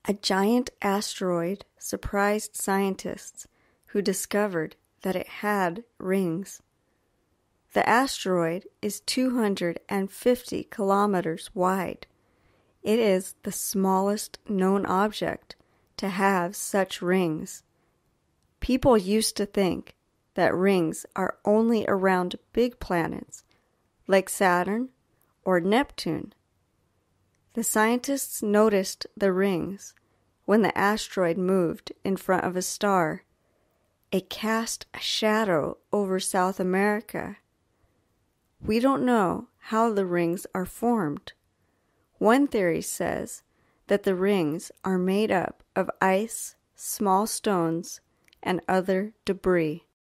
A giant asteroid surprised scientists who discovered that it had rings. The asteroid is 250 kilometers wide. It is the smallest known object to have such rings. People used to think that rings are only around big planets like Saturn or Neptune. The scientists noticed the rings when the asteroid moved in front of a star. It cast a shadow over South America. We don't know how the rings are formed. One theory says that the rings are made up of ice, small stones, and other debris.